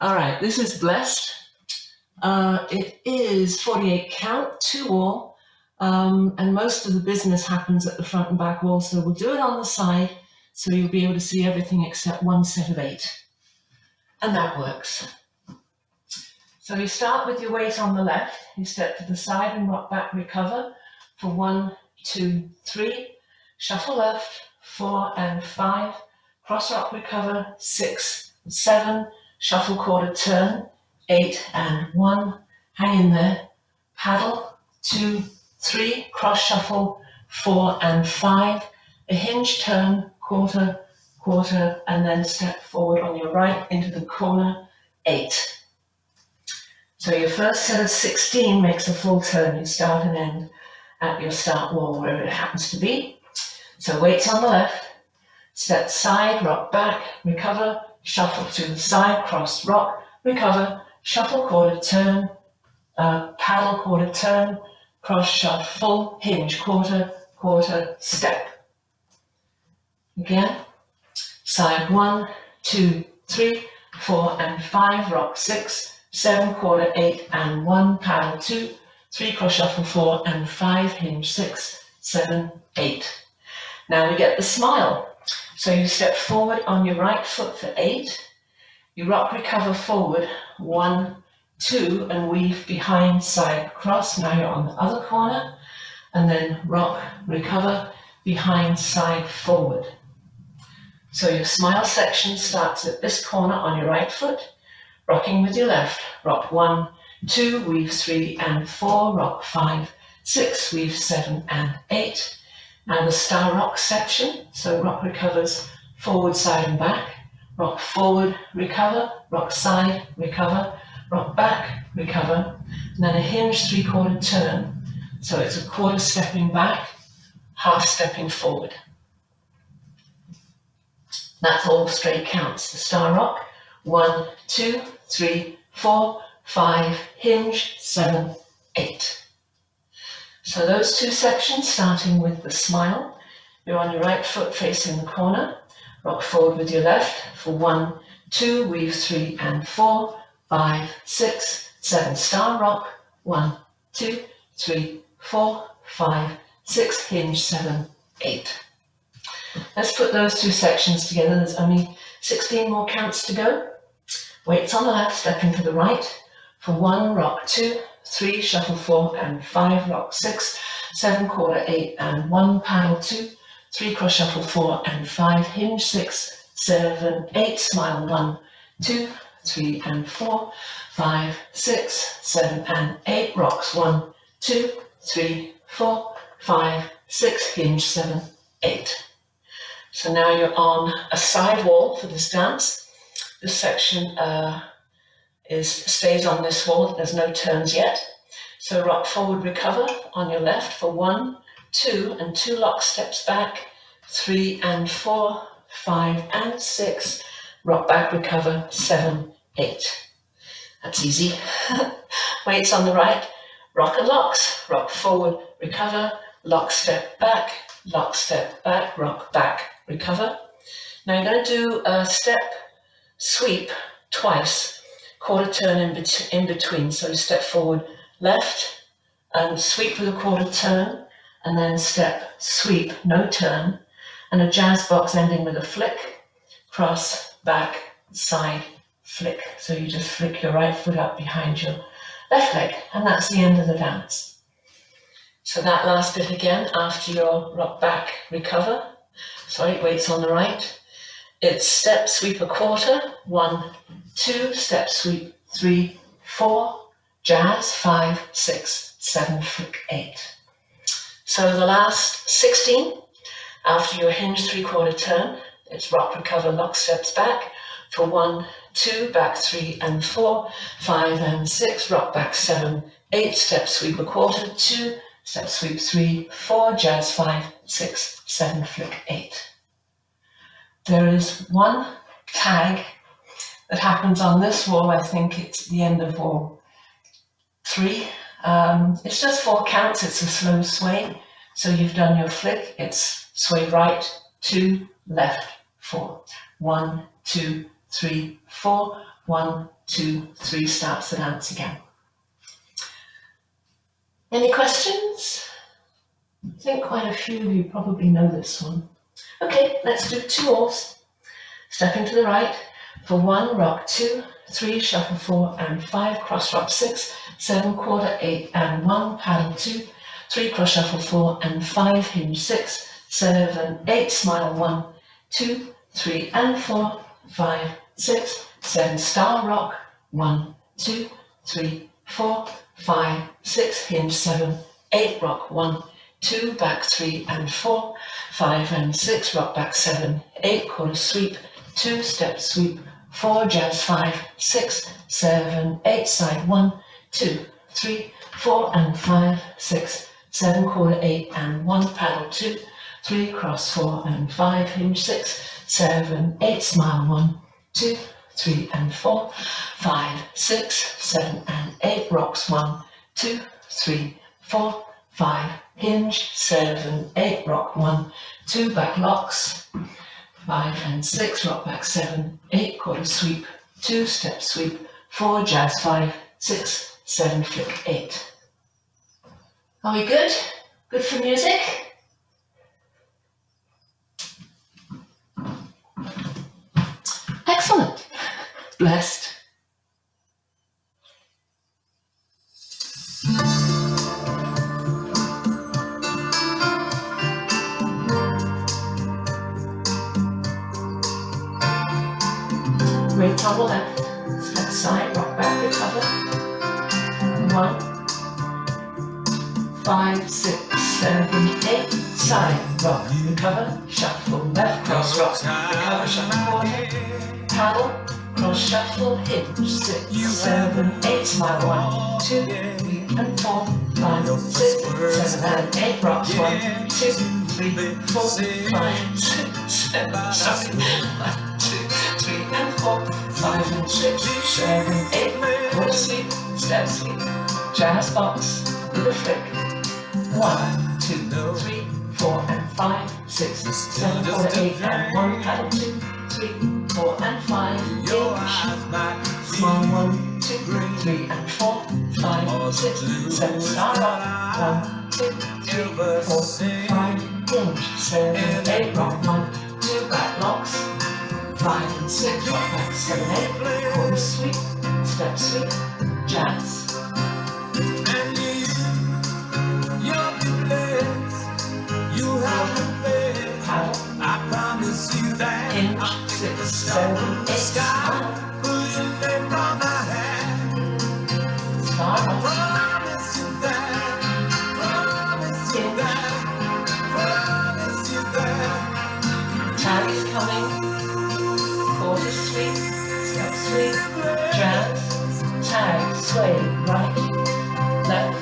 All right, this is Blessed. It is 48 count, 2 wall, and most of the business happens at the front and back wall, so we'll do it on the side so you'll be able to see everything except one set of 8. And that works. So you start with your weight on the left, you step to the side and rock back, recover for 1, 2, 3, shuffle left, 4 and 5, cross rock, recover, 6, 7, shuffle quarter turn, 8 and 1, hang in there, paddle, 2, 3, cross shuffle, 4 and 5, a hinge turn, quarter, quarter, and then step forward on your right into the corner, 8. So your first set of 16 makes a full turn. You start and end at your start wall, wherever it happens to be. So weights on the left, step side, rock back, recover, shuffle to the side, cross, rock, recover, shuffle, quarter turn, paddle, quarter turn, cross, shuffle, hinge, quarter, quarter, step. Again, side 1, 2, 3, 4 and 5, rock 6, 7, quarter, 8 and 1, paddle 2, 3, cross shuffle 4 and 5, hinge 6, 7, 8. Now we get the smile. So you step forward on your right foot for 8, you rock, recover forward, 1, 2, and weave behind, side, cross. Now you're on the other corner, and then rock, recover, behind, side, forward. So your smile section starts at this corner on your right foot, rocking with your left, rock 1, 2, weave 3 and 4, rock 5, 6, weave 7 and 8. Now the star rock section, so rock recovers forward, side and back, rock forward, recover, rock side, recover, rock back, recover, and then a hinge 3/4 turn. So it's a quarter stepping back, half stepping forward. That's all straight counts. The star rock, 1, 2, 3, 4, 5, hinge, 7, 8. So those two sections, starting with the smile, you're on your right foot facing the corner, rock forward with your left for 1, 2, weave 3 and 4, 5, 6, 7, star rock, 1, 2, 3, 4, 5, 6, hinge, 7, 8. Let's put those two sections together. There's only 16 more counts to go. Weights on the left, stepping to the right. For 1, rock 2, 3, shuffle 4 and 5, rock 6, 7, quarter 8 and 1, paddle 2, 3, cross shuffle 4 and 5, hinge 6, 7, 8, smile 1, 2, 3 and 4, 5, 6, 7 and 8, rocks 1, 2, 3, 4, 5, 6, hinge 7, 8. So now you're on a side wall for this dance. This section stays on this wall. There's no turns yet. So rock forward, recover on your left for 1, 2, and 2 lock steps back, 3 and 4, 5 and 6, rock back, recover, 7, 8. That's easy. Weights on the right, rock and locks, rock forward, recover, lock step back, rock back, recover. Now you're going to do a step sweep twice, quarter turn in between. So you step forward, left, and sweep with a quarter turn, and then step, sweep, no turn, and a jazz box ending with a flick, cross, back, side, flick. So you just flick your right foot up behind your left leg, and that's the end of the dance. So that last bit again, after your rock back, recover, weights on the right, it's step, sweep a quarter, 1, 2, step, sweep, 3, 4, jazz, 5, 6, 7, flick, 8. So the last 16, after your hinge 3/4 turn, it's rock, recover, lock steps back for 1, 2, back 3 and 4, 5 and 6, rock back 7, 8, step, sweep a quarter, 2, step, sweep 3, 4, jazz 5, 6, 7, flick 8. There is one tag that happens on this wall. I think it's the end of wall 3. It's just 4 counts. It's a slow sway. So you've done your flick. It's sway right, 2, left, 4. 1, 2, 3, 4, 1, 2, 3, starts the dance again. Any questions? I think quite a few of you probably know this one. Okay, let's do 2 alls. Stepping to the right. For 1, rock 2, 3, shuffle 4 and 5, cross rock 6, 7, quarter 8 and 1, paddle 2, 3, cross shuffle 4 and 5, hinge 6, 7, 8, smile 1, 2, 3 and 4, 5, 6, 7, star rock, 1, 2, 3, 4, 5, 6, hinge 7, 8, rock 1, 2, back 3 and 4, 5 and 6, rock back 7, 8, quarter sweep, 2, step sweep, 4, jazz 5, 6, 7, 8, side 1, 2, 3, 4 and 5, 6, 7, quarter 8 and 1, paddle 2, 3, cross 4 and 5, hinge 6, 7, 8, smile 1, 2, 3 and 4, 5, 6, 7 and 8, rocks 1, 2, 3, 4, 5, hinge 7, 8, rock 1, 2, back locks, 5 and 6, rock back 7, 8, quarter sweep, 2, step sweep, 4, jazz 5, 6, 7, flick 8. Are we good? Good for music? Excellent. Blessed. Great on the left, step side, rock back, recover. 1, 5, 6, 7, 8, side, rock, recover, shuffle, left, cross, rock, recover, shuffle, quarter, paddle, cross, shuffle, hinge, 6, 7, 8, smile, 1, 2, 3 and 4, 5, 6, 7 and 8, rocks, 1, 2, 3, 4, 5, 6, 7, sorry, 1, 2, 3 and 4, 5 and 6, 7, 8, quarter sweep, step sweep, jazz box, with a flick, 1, 2, 3, 4 and 5, 6, 7, quarter 8 and 1, paddle 2, 3, 4 and 5, hinge, small 1, 2, 3 and 4, 5, 6, 7, star rock, 1, 2, 3, 4, 5, hinge, 7, 8, rock 1, 2, back locks, 5 and 6, rock back 7, 8, quarter sweep, step sweep, jazz. And you're the best. You have the best. Paddle, I promise you that. hinge, 6, 7, 8, Sky, pull your name from my hand. star rock, Promise you that. Promise you that. Promise you that. tag is coming, quarter sweep, step sweep, jazz, tag, sway, right, left,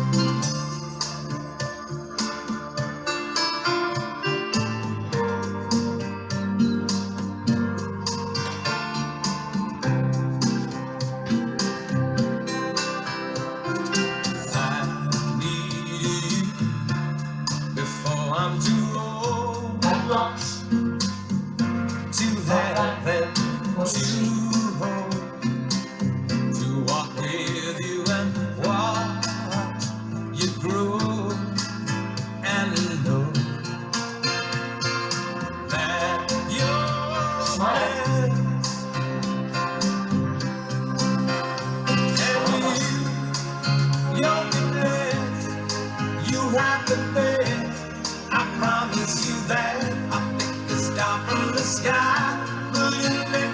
I need you before I'm too old back locks, to have that quarter sweep, to hold, to walk with you and watch you grow and know that you're smile, and you're the best. You have the best. I promise you that. I'll pick the star from the sky. Will you let